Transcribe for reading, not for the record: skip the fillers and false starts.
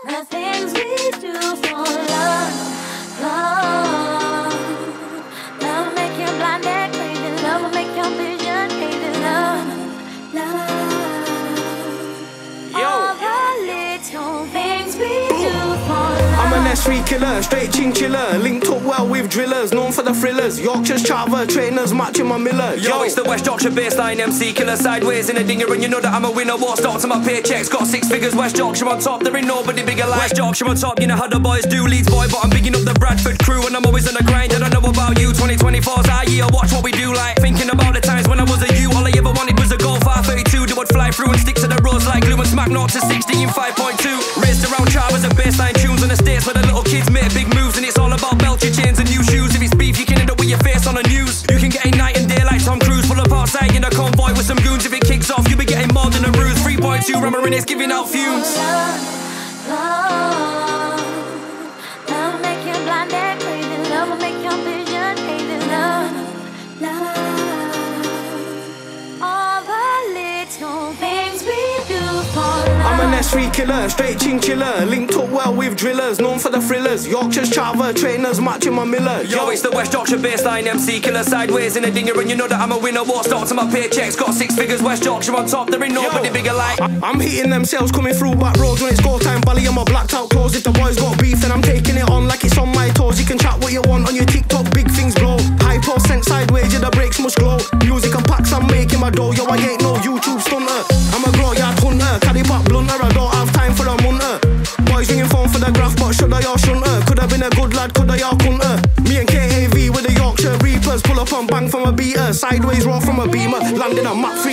The things we do for love, love. Love will make you blind and crazy. Love will make your vision crazy. Love, love. All the little things we do for love. I'm an S3 killer, straight chinchilla. Linked up well with drillers, known for the thrillers. Yorkshire's chava, trainers matching my Miller. Yo, it's the West Yorkshire baseline MC killer. Sideways in a dinger and you know that I'm a winner. What starts on my paychecks, got 6 figures. West Yorkshire on top, there ain't nobody bigger like West Yorkshire on top, you know how the boys do. Leeds boy, but I'm bigging up the Bradford crew. And I'm always on the grind, I don't know about you. 2024's our year, watch what we do. Like, thinking about the times when I was a youth. All I ever wanted was a Golf R32 that would fly through and stick to the roads like glue. And smack 0 to 60 in 5.2. Raised around Chavas and baseline tunes on the States where the little kids make big moves. And it's all about belt your chains and new shoes. If it's beef, you can end up with your face on the news. You can get a night and day like Tom Cruise. Pull up outside in a convoy with some goons. If it kicks off, you'll be getting more than a bruise. 3.2 rummer and it's giving out fumes. Love, love. Love will make you blind and crazy. Love will make your vision crazy. Love, love. All the little things we do for love. I'm an S3 killer, straight chinchilla. Linked up well with drillers, known for the thrillers. Yorkshire's chava, trainers matching my Miller. Yo, it's the West Yorkshire baseline MC killer. Sideways in a dinger and you know that I'm a winner. What starts on my paychecks, got 6 figures. West Yorkshire on top, there ain't nobody bigger like. I'm hitting them sales coming through back roads when it's go time. Bally on my blacked out clothes. If the boys got beef, then I'm taking it on like it's on my toes. You can chat what you want on your TikTok, big things blow. Hypo sent sideways, yeah, the brakes must glow. Music and packs, I'm making my dough. Yo, I ain't no YouTube stunter. I'm a glow yard hunter, caddy back blunter. I don't have time for a munter. Boys ringing phone for the graph, but should I or shouldn't her? Could have been a good lad, could I or couldn't her? Me and KAV with the Yorkshire Reapers, pull up and bang from a beater. Sideways roll from a beamer, landing a map